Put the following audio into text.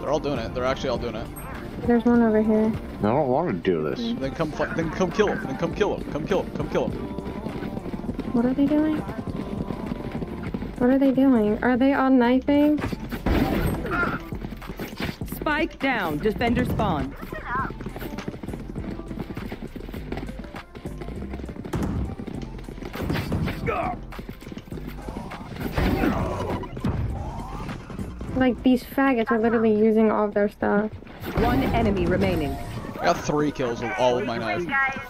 They're all doing it. They're actually all doing it. There's one over here. I don't want to do this. Then come kill him. Then come kill him. Come kill him. Come kill him. What are they doing? What are they doing? Are they all knifing? Spike down. Defender spawn. Like, these faggots are literally using all of their stuff. One enemy remaining. I got 3 kills with all of my knife.